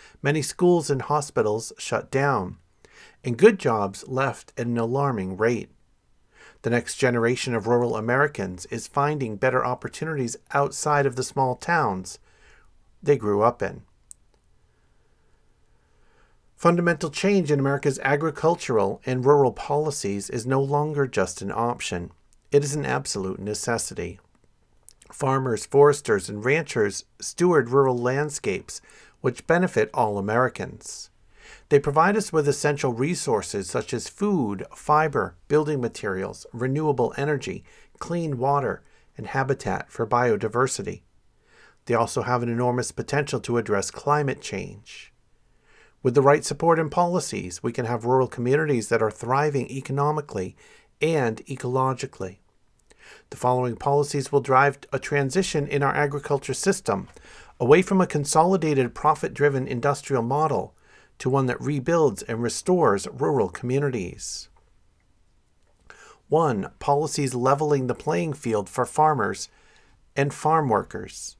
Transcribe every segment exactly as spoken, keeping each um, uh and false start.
Many schools and hospitals shut down, and good jobs left at an alarming rate. The next generation of rural Americans is finding better opportunities outside of the small towns they grew up in. Fundamental change in America's agricultural and rural policies is no longer just an option. It is an absolute necessity. Farmers, foresters, and ranchers steward rural landscapes which benefit all Americans. They provide us with essential resources such as food, fiber, building materials, renewable energy, clean water, and habitat for biodiversity. They also have an enormous potential to address climate change. With the right support and policies, we can have rural communities that are thriving economically and ecologically. The following policies will drive a transition in our agriculture system away from a consolidated, profit-driven industrial model to one that rebuilds and restores rural communities. One, policies leveling the playing field for farmers and farm workers.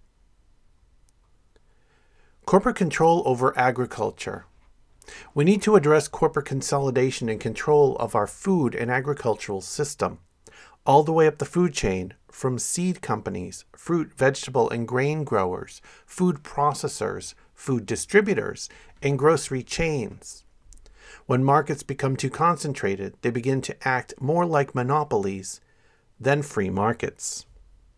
Corporate control over agriculture. We need to address corporate consolidation and control of our food and agricultural system, all the way up the food chain, from seed companies, fruit, vegetable, and grain growers, food processors, food distributors, and grocery chains. When markets become too concentrated, they begin to act more like monopolies than free markets.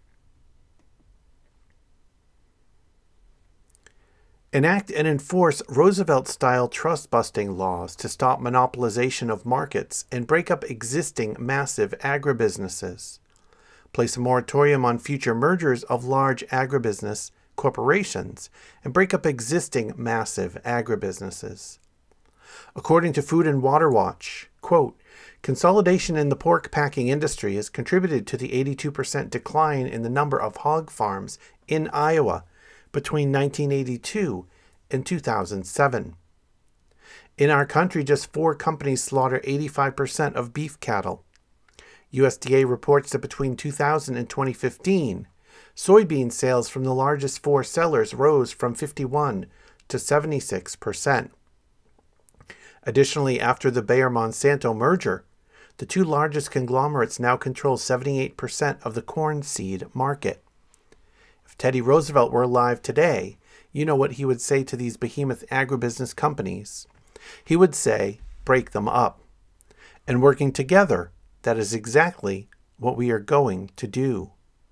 Enact and enforce Roosevelt-style trust-busting laws to stop monopolization of markets and break up existing massive agribusinesses. Place a moratorium on future mergers of large agribusiness corporations and break up existing massive agribusinesses. According to Food and Water Watch, quote, consolidation in the pork packing industry has contributed to the eighty-two percent decline in the number of hog farms in Iowa between nineteen eighty-two and two thousand seven. In our country, just four companies slaughter eighty-five percent of beef cattle. U S D A reports that between two thousand and twenty fifteen, soybean sales from the largest four sellers rose from fifty-one to seventy-six percent. Additionally, after the Bayer-Monsanto merger, the two largest conglomerates now control seventy-eight percent of the corn seed market. If Teddy Roosevelt were alive today, you know what he would say to these behemoth agribusiness companies. He would say, break them up. And working together, that is exactly what we are going to do.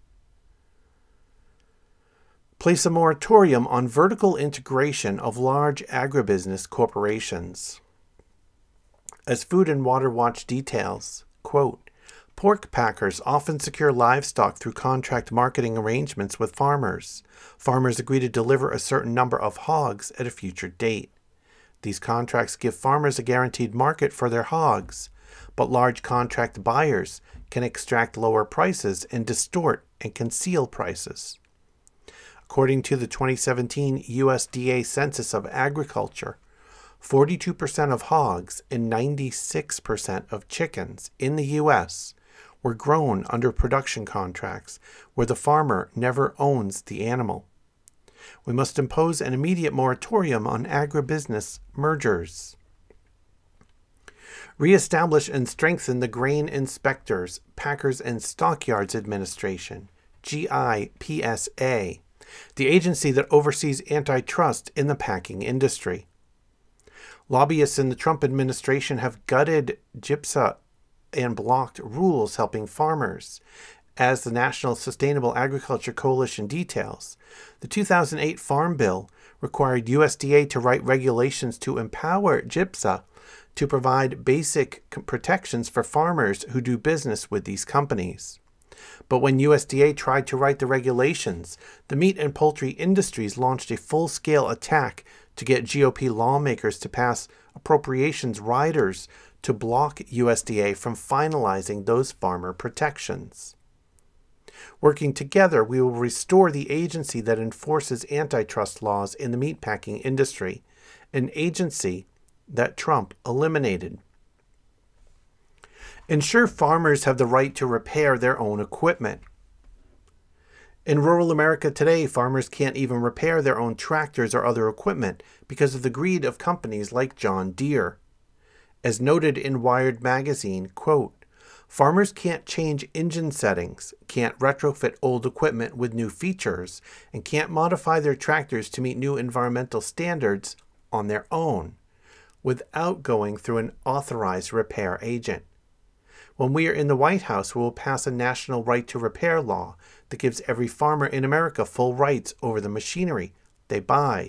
Place a moratorium on vertical integration of large agribusiness corporations. As Food and Water Watch details, quote, pork packers often secure livestock through contract marketing arrangements with farmers. Farmers agree to deliver a certain number of hogs at a future date. These contracts give farmers a guaranteed market for their hogs, but large contract buyers can extract lower prices and distort and conceal prices. According to the twenty seventeen U S D A Census of Agriculture, forty-two percent of hogs and ninety-six percent of chickens in the U S were grown under production contracts where the farmer never owns the animal. We must impose an immediate moratorium on agribusiness mergers. Reestablish and strengthen the Grain Inspectors, Packers and Stockyards Administration, G I P S A, the agency that oversees antitrust in the packing industry. Lobbyists in the Trump administration have gutted GIPSA and blocked rules helping farmers. As the National Sustainable Agriculture Coalition details, the two thousand eight Farm Bill required U S D A to write regulations to empower GIPSA to provide basic protections for farmers who do business with these companies. But when U S D A tried to write the regulations, the meat and poultry industries launched a full-scale attack to get G O P lawmakers to pass appropriations riders to block U S D A from finalizing those farmer protections. Working together, we will restore the agency that enforces antitrust laws in the meatpacking industry, an agency that Trump eliminated. Ensure farmers have the right to repair their own equipment. In rural America today, farmers can't even repair their own tractors or other equipment because of the greed of companies like John Deere. As noted in Wired magazine, quote, "Farmers can't change engine settings, can't retrofit old equipment with new features, and can't modify their tractors to meet new environmental standards on their own, without going through an authorized repair agent. When we are in the White House, we will pass a national right to repair law that gives every farmer in America full rights over the machinery they buy.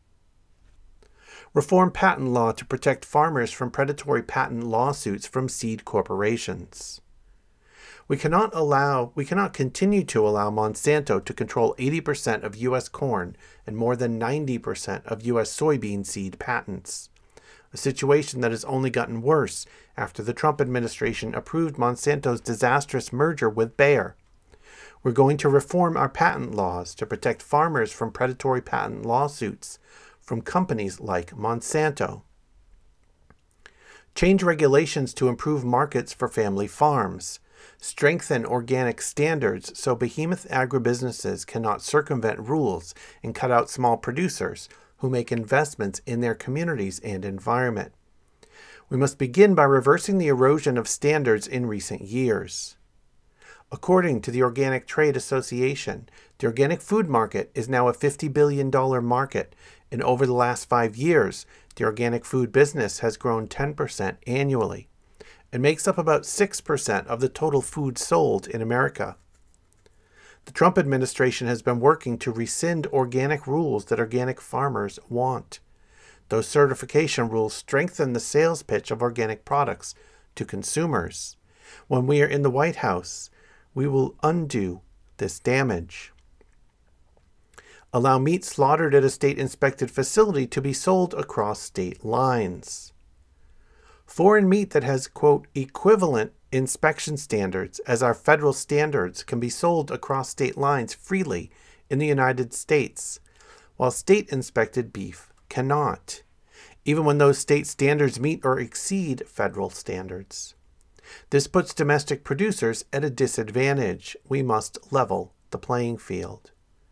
Reform patent law to protect farmers from predatory patent lawsuits from seed corporations. We cannot allow, we cannot continue to allow Monsanto to control eighty percent of U S corn and more than ninety percent of U S soybean seed patents, a situation that has only gotten worse after the Trump administration approved Monsanto's disastrous merger with Bayer. We're going to reform our patent laws to protect farmers from predatory patent lawsuits from companies like Monsanto. Change regulations to improve markets for family farms. Strengthen organic standards so behemoth agribusinesses cannot circumvent rules and cut out small producers who make investments in their communities and environment. We must begin by reversing the erosion of standards in recent years. According to the Organic Trade Association, the organic food market is now a fifty billion dollars market, and over the last five years, the organic food business has grown ten percent annually and makes up about six percent of the total food sold in America. The Trump administration has been working to rescind organic rules that organic farmers want. Those certification rules strengthen the sales pitch of organic products to consumers. When we are in the White House, we will undo this damage. Allow meat slaughtered at a state-inspected facility to be sold across state lines. Foreign meat that has, quote, equivalent inspection standards as our federal standards can be sold across state lines freely in the United States, while state-inspected beef cannot, even when those state standards meet or exceed federal standards. This puts domestic producers at a disadvantage. We must level the playing field.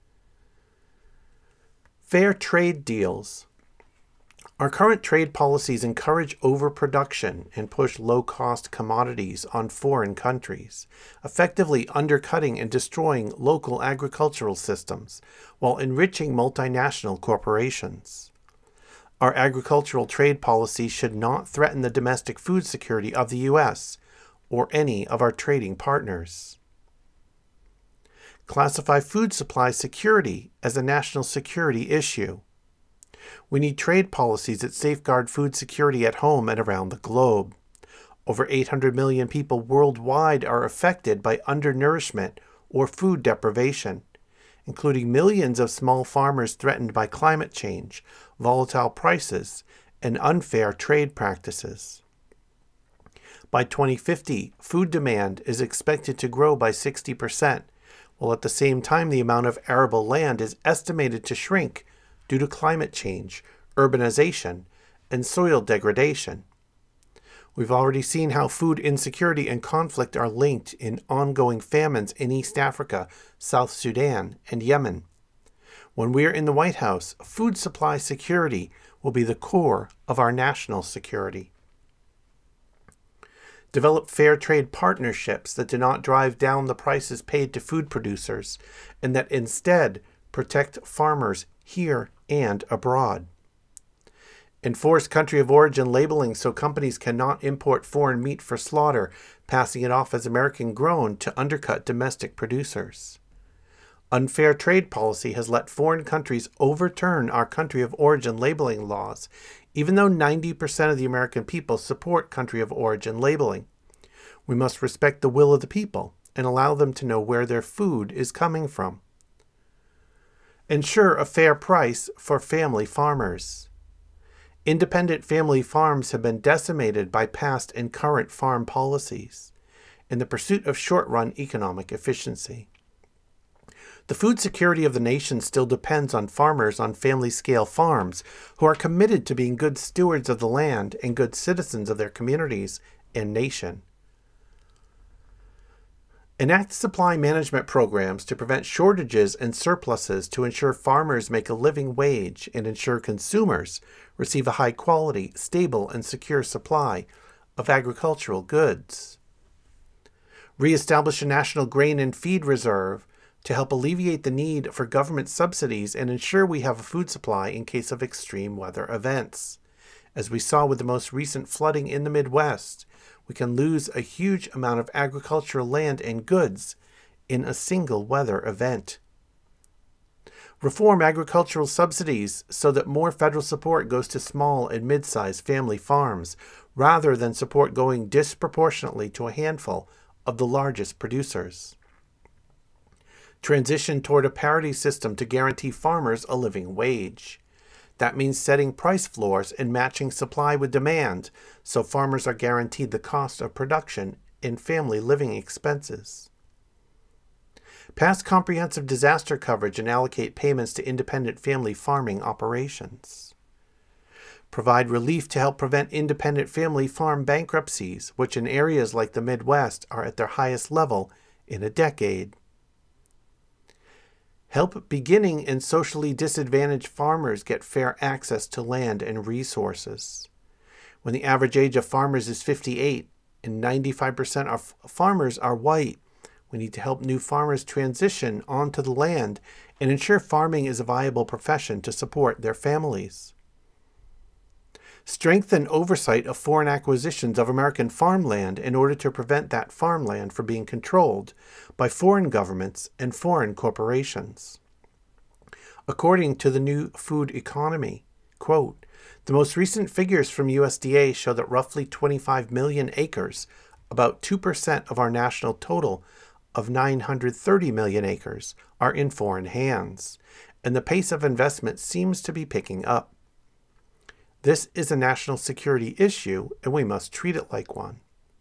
Fair trade deals. Our current trade policies encourage overproduction and push low-cost commodities on foreign countries, effectively undercutting and destroying local agricultural systems while enriching multinational corporations. Our agricultural trade policies should not threaten the domestic food security of the U S or any of our trading partners. Classify food supply security as a national security issue. We need trade policies that safeguard food security at home and around the globe. Over eight hundred million people worldwide are affected by undernourishment or food deprivation, including millions of small farmers threatened by climate change, volatile prices, and unfair trade practices. By twenty fifty, food demand is expected to grow by sixty percent, while at the same time the amount of arable land is estimated to shrink due to climate change, urbanization, and soil degradation. We've already seen how food insecurity and conflict are linked in ongoing famines in East Africa, South Sudan, and Yemen. When we are in the White House, food supply security will be the core of our national security. Develop fair trade partnerships that do not drive down the prices paid to food producers and that instead protect farmers here and abroad. Enforce country of origin labeling so companies cannot import foreign meat for slaughter, passing it off as American grown to undercut domestic producers. Unfair trade policy has let foreign countries overturn our country of origin labeling laws, even though ninety percent of the American people support country of origin labeling. We must respect the will of the people and allow them to know where their food is coming from. Ensure a fair price for family farmers. Independent family farms have been decimated by past and current farm policies in the pursuit of short-run economic efficiency. The food security of the nation still depends on farmers on family-scale farms who are committed to being good stewards of the land and good citizens of their communities and nation. Enact supply management programs to prevent shortages and surpluses to ensure farmers make a living wage and ensure consumers receive a high quality, stable, and secure supply of agricultural goods. Reestablish a national grain and feed reserve to help alleviate the need for government subsidies and ensure we have a food supply in case of extreme weather events. As we saw with the most recent flooding in the Midwest, we can lose a huge amount of agricultural land and goods in a single weather event. Reform agricultural subsidies so that more federal support goes to small and mid-sized family farms, rather than support going disproportionately to a handful of the largest producers. Transition toward a parity system to guarantee farmers a living wage. That means setting price floors and matching supply with demand so farmers are guaranteed the cost of production and family living expenses. Pass comprehensive disaster coverage and allocate payments to independent family farming operations. Provide relief to help prevent independent family farm bankruptcies, which in areas like the Midwest are at their highest level in a decade. Help beginning and socially disadvantaged farmers get fair access to land and resources. When the average age of farmers is fifty-eight and ninety-five percent of farmers are white, we need to help new farmers transition onto the land and ensure farming is a viable profession to support their families. Strengthen oversight of foreign acquisitions of American farmland in order to prevent that farmland from being controlled by foreign governments and foreign corporations. According to the New Food Economy, quote, the most recent figures from U S D A show that roughly twenty-five million acres, about two percent of our national total of nine hundred thirty million acres, are in foreign hands, and the pace of investment seems to be picking up. This is a national security issue, and we must treat it like one.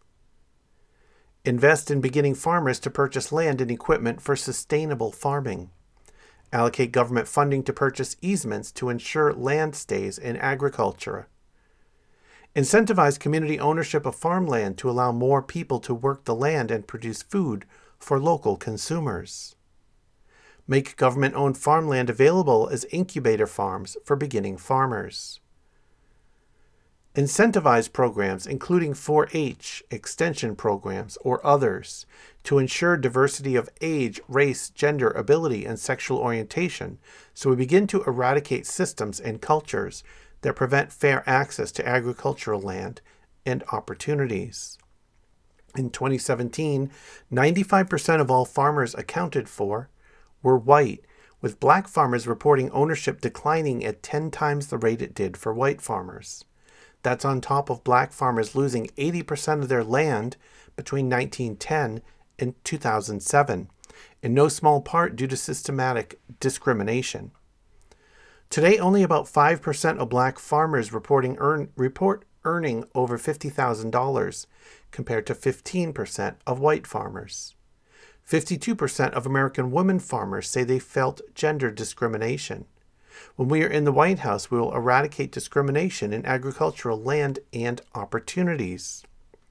Invest in beginning farmers to purchase land and equipment for sustainable farming. Allocate government funding to purchase easements to ensure land stays in agriculture. Incentivize community ownership of farmland to allow more people to work the land and produce food for local consumers. Make government-owned farmland available as incubator farms for beginning farmers. Incentivize programs, including four H extension programs or others, to ensure diversity of age, race, gender, ability, and sexual orientation, so we begin to eradicate systems and cultures that prevent fair access to agricultural land and opportunities. In twenty seventeen, ninety-five percent of all farmers accounted for were white, with black farmers reporting ownership declining at ten times the rate it did for white farmers. That's on top of black farmers losing eighty percent of their land between nineteen ten and two thousand seven, in no small part due to systematic discrimination. Today, only about five percent of black farmers reporting earn, report earning over fifty thousand dollars, compared to fifteen percent of white farmers. fifty-two percent of American women farmers say they felt gender discrimination. When we are in the White House, we will eradicate discrimination in agricultural land and opportunities.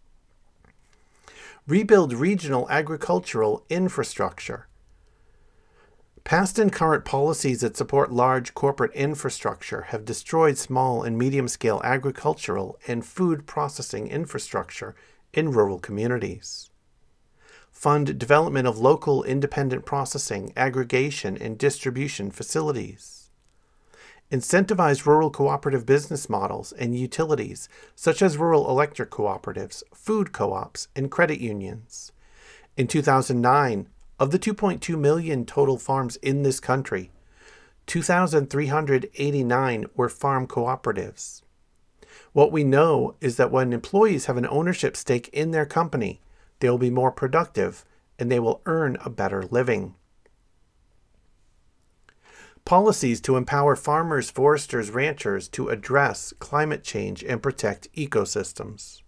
Rebuild regional agricultural infrastructure. Past and current policies that support large corporate infrastructure have destroyed small and medium-scale agricultural and food processing infrastructure in rural communities. Fund development of local independent processing, aggregation, and distribution facilities. Incentivize rural cooperative business models and utilities, such as rural electric cooperatives, food co-ops, and credit unions. In two thousand nine, of the two point two million total farms in this country, two thousand three hundred eighty-nine were farm cooperatives. What we know is that when employees have an ownership stake in their company, they will be more productive and they will earn a better living. Policies to empower farmers, foresters, ranchers to address climate change and protect ecosystems.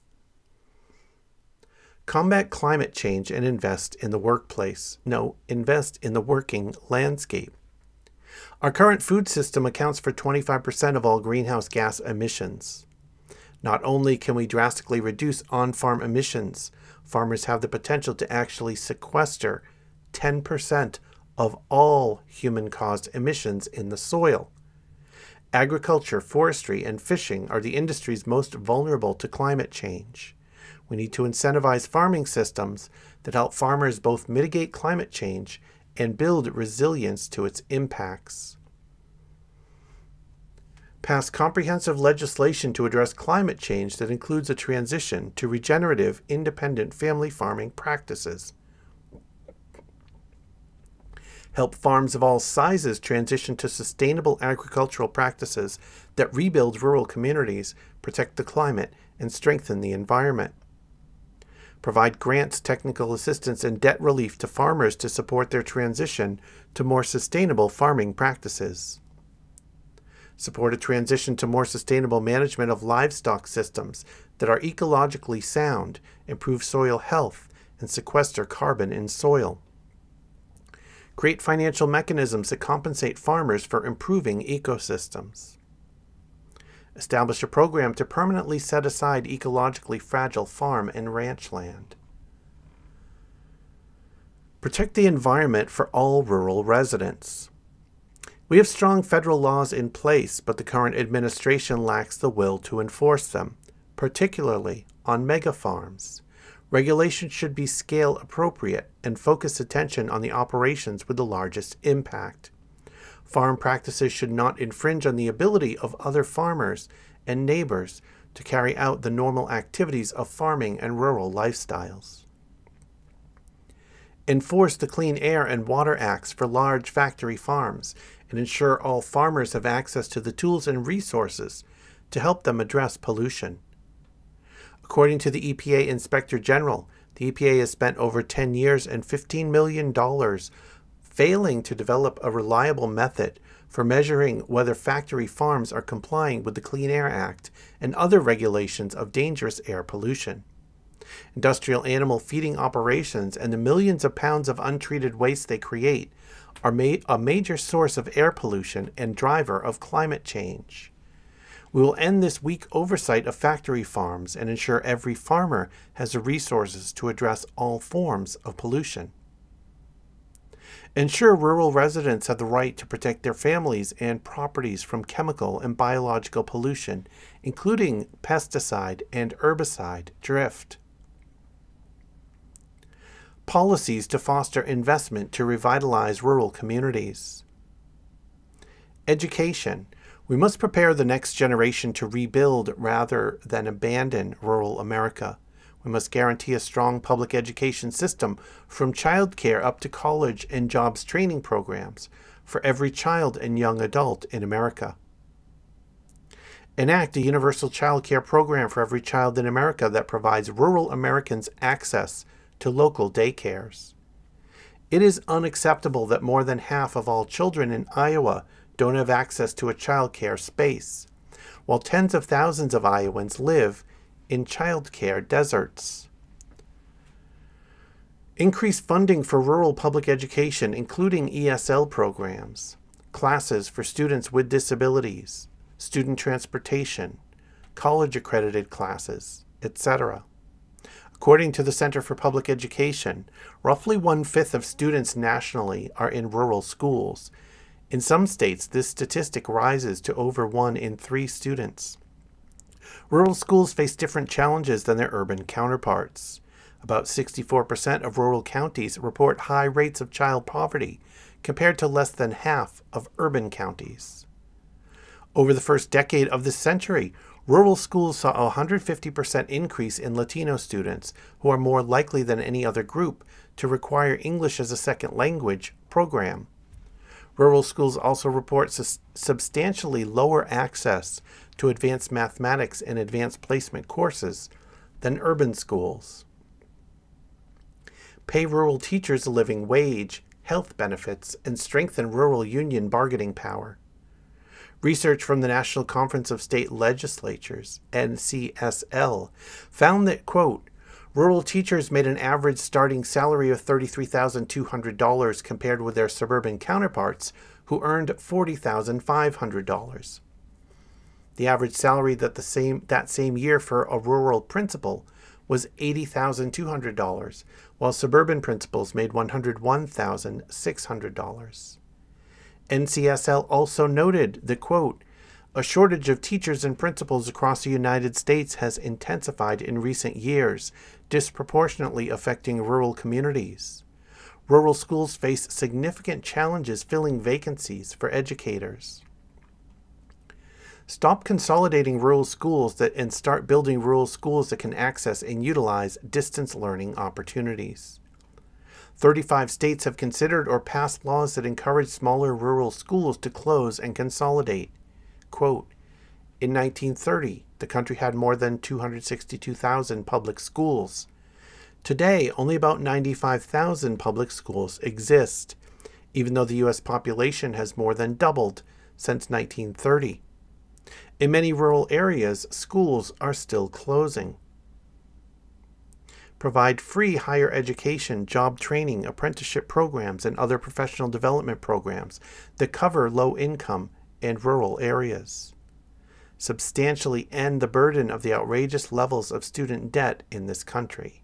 Combat climate change and invest in the workplace. No, invest in the working landscape. Our current food system accounts for twenty-five percent of all greenhouse gas emissions. Not only can we drastically reduce on-farm emissions, farmers have the potential to actually sequester ten percent of all human-caused emissions in the soil. Agriculture, forestry, and fishing are the industries most vulnerable to climate change. We need to incentivize farming systems that help farmers both mitigate climate change and build resilience to its impacts. Pass comprehensive legislation to address climate change that includes a transition to regenerative, independent family farming practices. Help farms of all sizes transition to sustainable agricultural practices that rebuild rural communities, protect the climate, and strengthen the environment. Provide grants, technical assistance, and debt relief to farmers to support their transition to more sustainable farming practices. Support a transition to more sustainable management of livestock systems that are ecologically sound, improve soil health, and sequester carbon in soil. Create financial mechanisms that compensate farmers for improving ecosystems. Establish a program to permanently set aside ecologically fragile farm and ranch land. Protect the environment for all rural residents. We have strong federal laws in place, but the current administration lacks the will to enforce them, particularly on mega farms. Regulation should be scale appropriate and focus attention on the operations with the largest impact. Farm practices should not infringe on the ability of other farmers and neighbors to carry out the normal activities of farming and rural lifestyles. Enforce the Clean Air and Water Acts for large factory farms and ensure all farmers have access to the tools and resources to help them address pollution. According to the E P A Inspector General, the E P A has spent over ten years and fifteen million dollars failing to develop a reliable method for measuring whether factory farms are complying with the Clean Air Act and other regulations of dangerous air pollution. Industrial animal feeding operations and the millions of pounds of untreated waste they create are ma- a major source of air pollution and driver of climate change. We will end this weak oversight of factory farms and ensure every farmer has the resources to address all forms of pollution. Ensure rural residents have the right to protect their families and properties from chemical and biological pollution, including pesticide and herbicide drift. Policies to foster investment to revitalize rural communities. Education. We must prepare the next generation to rebuild rather than abandon rural America. We must guarantee a strong public education system from childcare up to college and jobs training programs for every child and young adult in America. Enact a universal child care program for every child in America that provides rural Americans access to local daycares. It is unacceptable that more than half of all children in Iowa don't have access to a child care space, while tens of thousands of Iowans live in child care deserts. Increase funding for rural public education, including E S L programs, classes for students with disabilities, student transportation, college-accredited classes, et cetera. According to the Center for Public Education, roughly one-fifth of students nationally are in rural schools. In some states, this statistic rises to over one in three students. Rural schools face different challenges than their urban counterparts. About sixty-four percent of rural counties report high rates of child poverty, compared to less than half of urban counties. Over the first decade of this century, rural schools saw a one hundred fifty percent increase in Latino students, who are more likely than any other group to require English as a second language program. Rural schools also report sus- substantially lower access to advanced mathematics and advanced placement courses than urban schools. Pay rural teachers a living wage, health benefits, and strengthen rural union bargaining power. Research from the National Conference of State Legislatures, N C S L, found that, quote, rural teachers made an average starting salary of thirty-three thousand two hundred dollars compared with their suburban counterparts, who earned forty thousand five hundred dollars. The average salary that the same that same year for a rural principal was eighty thousand two hundred dollars, while suburban principals made one hundred one thousand six hundred dollars. N C S L also noted that, quote, "A shortage of teachers and principals across the United States has intensified in recent years, disproportionately affecting rural communities. Rural schools face significant challenges filling vacancies for educators. Stop consolidating rural schools that, and start building rural schools that can access and utilize distance learning opportunities. thirty-five states have considered or passed laws that encourage smaller rural schools to close and consolidate. Quote, in nineteen thirty, the country had more than two hundred sixty-two thousand public schools. Today, only about ninety-five thousand public schools exist, even though the U S population has more than doubled since nineteen thirty. In many rural areas, schools are still closing. Provide free higher education, job training, apprenticeship programs, and other professional development programs that cover low-income and rural areas. Substantially end the burden of the outrageous levels of student debt in this country.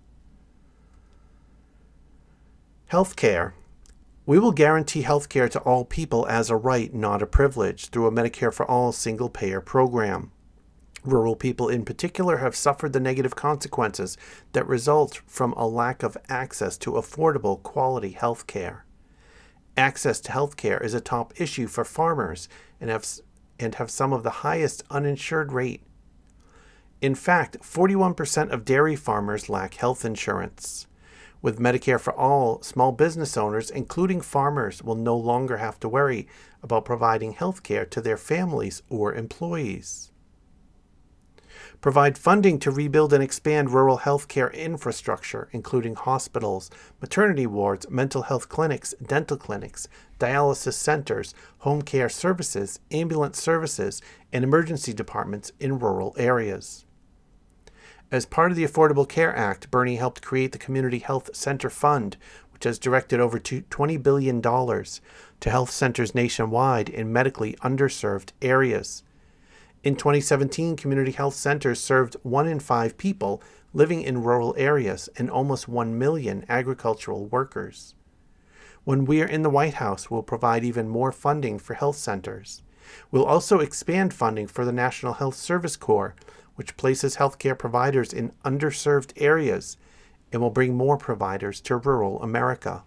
Healthcare. We will guarantee health care to all people as a right, not a privilege, through a Medicare for All single-payer program. Rural people in particular have suffered the negative consequences that result from a lack of access to affordable, quality health care. Access to health care is a top issue for farmers and have, and have some of the highest uninsured rate. In fact, forty-one percent of dairy farmers lack health insurance. With Medicare for All, small business owners, including farmers, will no longer have to worry about providing health care to their families or employees. Provide funding to rebuild and expand rural health care infrastructure, including hospitals, maternity wards, mental health clinics, dental clinics, dialysis centers, home care services, ambulance services, and emergency departments in rural areas. As part of the Affordable Care Act, Bernie helped create the Community Health Center Fund, which has directed over twenty billion dollars to health centers nationwide in medically underserved areas. In twenty seventeen, community health centers served one in five people living in rural areas and almost one million agricultural workers. When we are in the White House, we'll provide even more funding for health centers. We'll also expand funding for the National Health Service Corps, which places healthcare providers in underserved areas, and will bring more providers to rural America.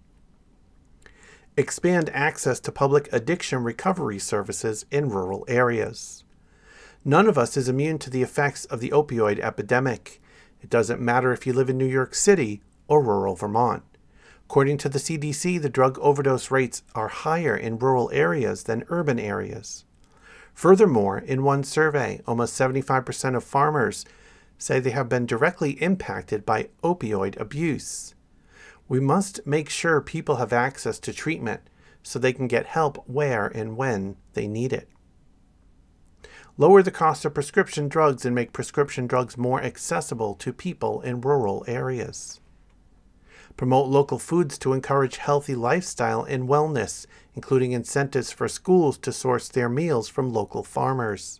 Expand access to public addiction recovery services in rural areas. None of us is immune to the effects of the opioid epidemic. It doesn't matter if you live in New York City or rural Vermont. According to the C D C, the drug overdose rates are higher in rural areas than urban areas. Furthermore, in one survey, almost seventy-five percent of farmers say they have been directly impacted by opioid abuse. We must make sure people have access to treatment so they can get help where and when they need it. Lower the cost of prescription drugs and make prescription drugs more accessible to people in rural areas. Promote local foods to encourage healthy lifestyle and wellness, including incentives for schools to source their meals from local farmers.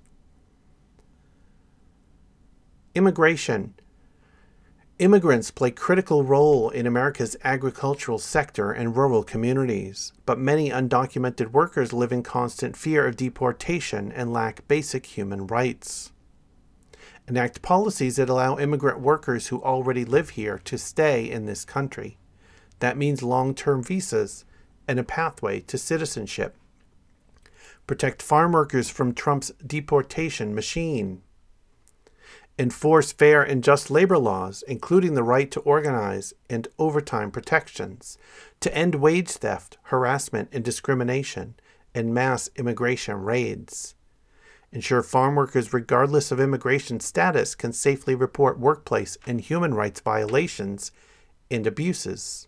Immigration. Immigrants play a critical role in America's agricultural sector and rural communities, but many undocumented workers live in constant fear of deportation and lack basic human rights. Enact policies that allow immigrant workers who already live here to stay in this country. That means long-term visas and a pathway to citizenship. Protect farm workers from Trump's deportation machine. Enforce fair and just labor laws, including the right to organize and overtime protections, to end wage theft, harassment and discrimination, and mass immigration raids. Ensure farm workers, regardless of immigration status, can safely report workplace and human rights violations and abuses.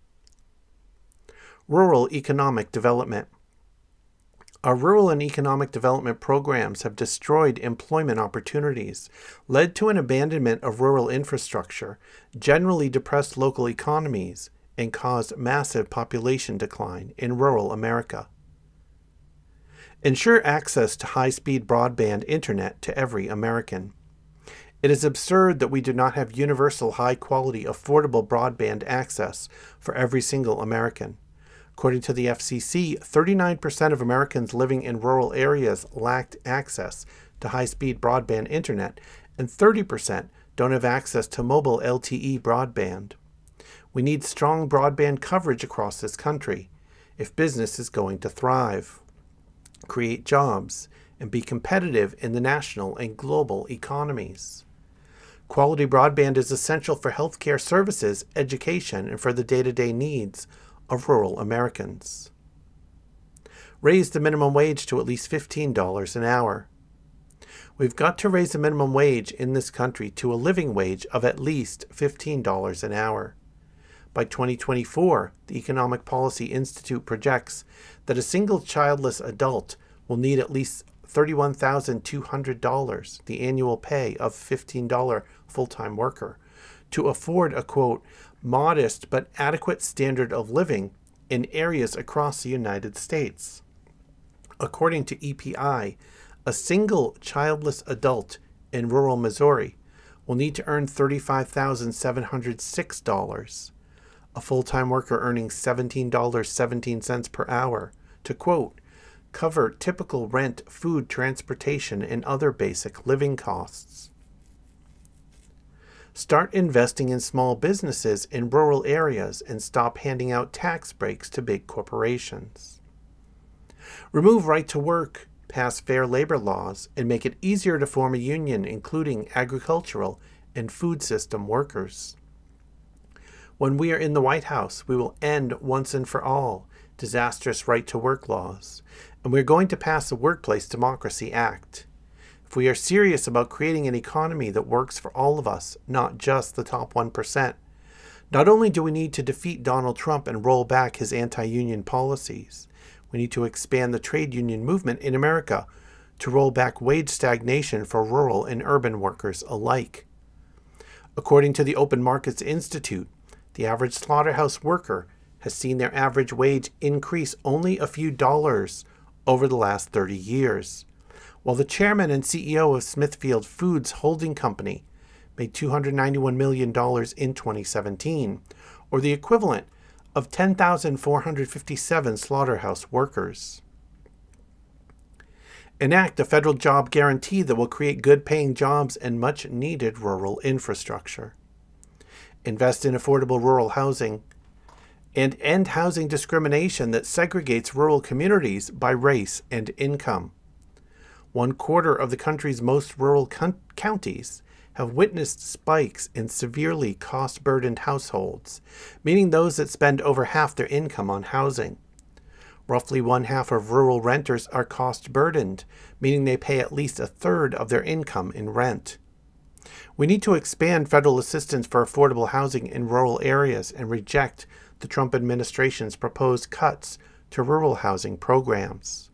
Rural economic development. Our rural and economic development programs have destroyed employment opportunities, led to an abandonment of rural infrastructure, generally depressed local economies, and caused massive population decline in rural America. Ensure access to high-speed broadband internet to every American. It is absurd that we do not have universal, high-quality, affordable broadband access for every single American. According to the F C C, thirty-nine percent of Americans living in rural areas lacked access to high-speed broadband internet, and thirty percent don't have access to mobile L T E broadband. We need strong broadband coverage across this country if business is going to thrive, create jobs, and be competitive in the national and global economies. Quality broadband is essential for healthcare services, education, and for the day-to-day needs of rural Americans. Raise the minimum wage to at least fifteen dollars an hour. We've got to raise the minimum wage in this country to a living wage of at least fifteen dollars an hour. By twenty twenty-four, the Economic Policy Institute projects that a single childless adult will need at least thirty-one thousand two hundred dollars, the annual pay of a fifteen dollar full-time worker, to afford a, quote, modest but adequate standard of living in areas across the United States. According to E P I, a single childless adult in rural Missouri will need to earn thirty-five thousand seven hundred six dollars, a full-time worker earning seventeen dollars and seventeen cents per hour, to, quote, cover typical rent, food, transportation, and other basic living costs. Start investing in small businesses in rural areas and stop handing out tax breaks to big corporations. Remove right to work, pass fair labor laws, and make it easier to form a union, including agricultural and food system workers. When we are in the White House, we will end once and for all disastrous right to work laws, and we're going to pass the Workplace Democracy Act. If we are serious about creating an economy that works for all of us, not just the top one percent, not only do we need to defeat Donald Trump and roll back his anti-union policies, we need to expand the trade union movement in America to roll back wage stagnation for rural and urban workers alike. According to the Open Markets Institute, the average slaughterhouse worker has seen their average wage increase only a few dollars over the last thirty years, while the chairman and C E O of Smithfield Foods Holding Company made two hundred ninety-one million dollars in twenty seventeen, or the equivalent of ten thousand four hundred fifty-seven slaughterhouse workers. Enact a federal job guarantee that will create good-paying jobs and much-needed rural infrastructure. Invest in affordable rural housing, and end housing discrimination that segregates rural communities by race and income. One quarter of the country's most rural counties have witnessed spikes in severely cost-burdened households, meaning those that spend over half their income on housing. Roughly one half of rural renters are cost-burdened, meaning they pay at least a third of their income in rent. We need to expand federal assistance for affordable housing in rural areas and reject the Trump administration's proposed cuts to rural housing programs.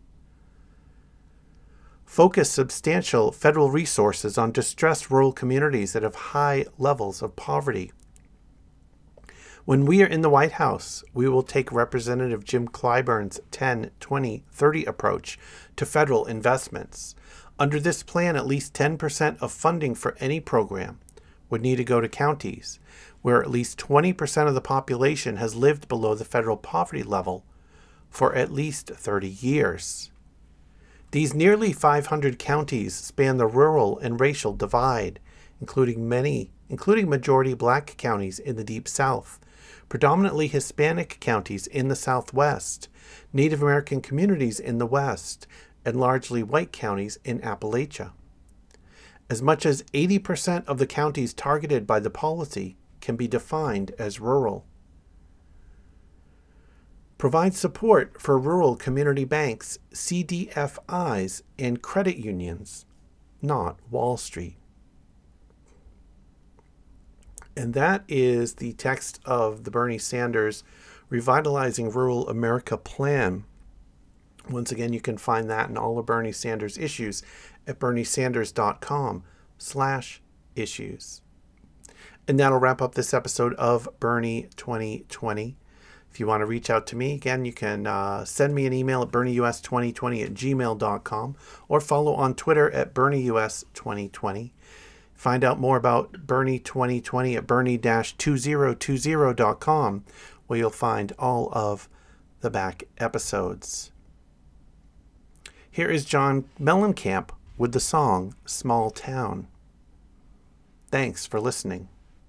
Focus substantial federal resources on distressed rural communities that have high levels of poverty. When we are in the White House, we will take Representative Jim Clyburn's ten, twenty, thirty approach to federal investments. Under this plan, at least ten percent of funding for any program would need to go to counties, where at least twenty percent of the population has lived below the federal poverty level for at least thirty years. These nearly five hundred counties span the rural and racial divide, including many, including majority black counties in the Deep South, predominantly Hispanic counties in the Southwest, Native American communities in the West, and largely white counties in Appalachia. As much as eighty percent of the counties targeted by the policy can be defined as rural. Provide support for rural community banks, C D F Is, and credit unions, not Wall Street. And that is the text of the Bernie Sanders Revitalizing Rural America plan. Once again, you can find that and all of Bernie Sanders' issues at bernie sanders dot com slash issues. And that'll wrap up this episode of Bernie twenty twenty. If you want to reach out to me, again, you can uh, send me an email at bernie u s twenty twenty at gmail dot com or follow on Twitter at bernie u s twenty twenty. Find out more about Bernie twenty twenty at bernie dash two thousand twenty dot com, where you'll find all of the back episodes. Here is John Mellencamp with the song Small Town. Thanks for listening.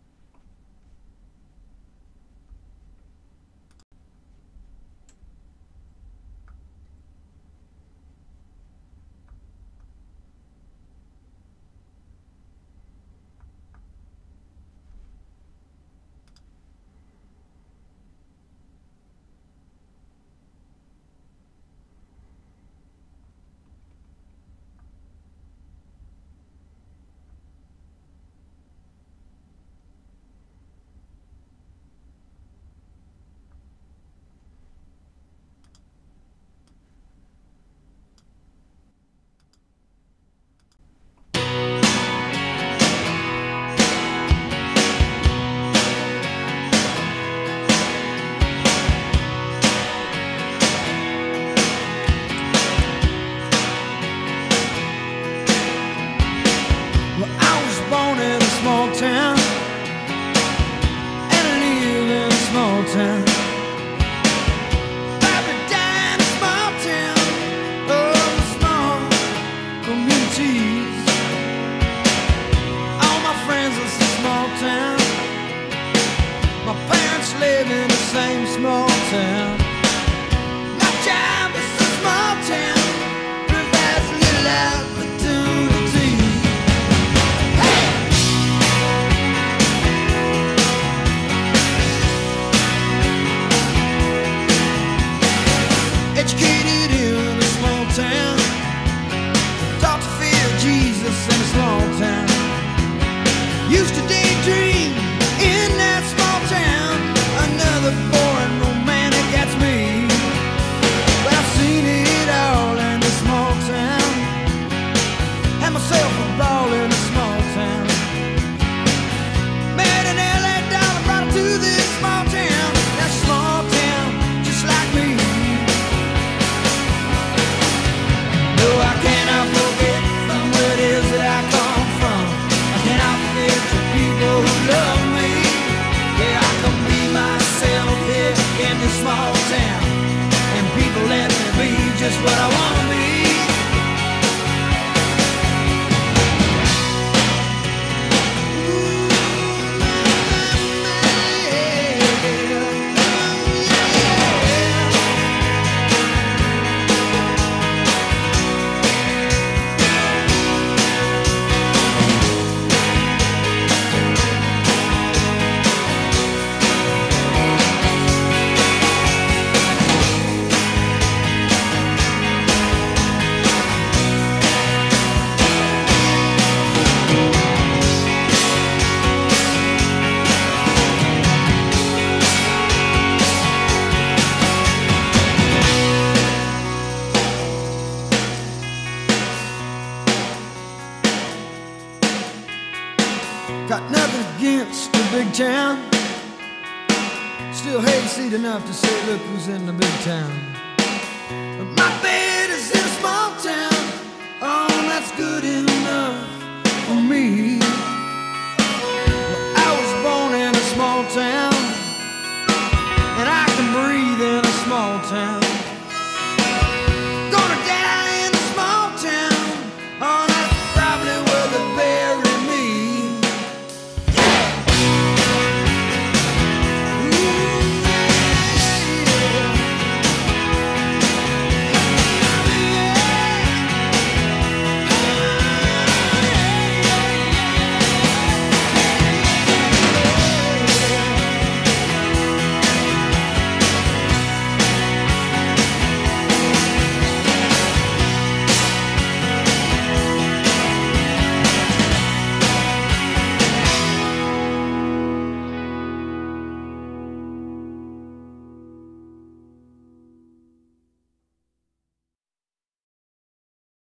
Got nothing against the big town. Still hate to see it enough to say, look who's in the big town. But my baby